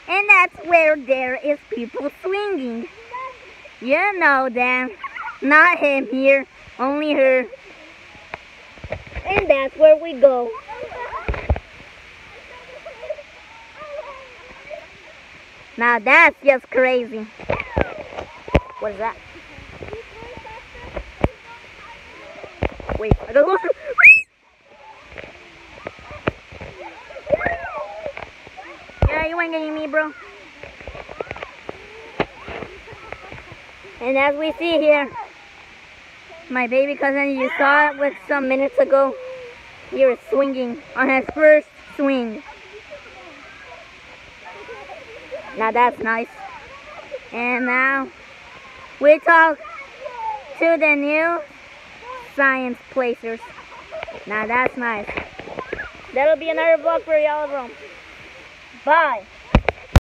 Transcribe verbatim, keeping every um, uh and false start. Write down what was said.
And that's where there is people swinging. You know them. Not him here, only her. And that's where we go. Now that's just crazy. What is that? Wait, I don't know. Yeah, you ain't getting me, bro. And as we see here, my baby cousin, you saw it with some minutes ago. He was swinging on his first swing. Now that's nice. And now we talk to the new science placers. Now that's nice. That'll be another vlog for y'all. Bye.